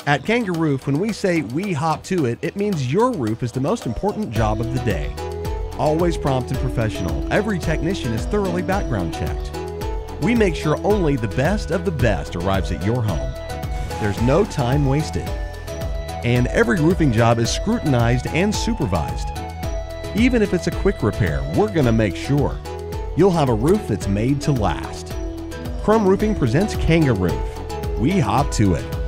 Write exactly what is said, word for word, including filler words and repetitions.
At Kanga Roof, when we say we hop to it, it means your roof is the most important job of the day. Always prompt and professional, every technician is thoroughly background checked. We make sure only the best of the best arrives at your home. There's no time wasted. And every roofing job is scrutinized and supervised. Even if it's a quick repair, we're going to make sure you'll have a roof that's made to last. Crum Roofing presents Kanga Roof. We hop to it.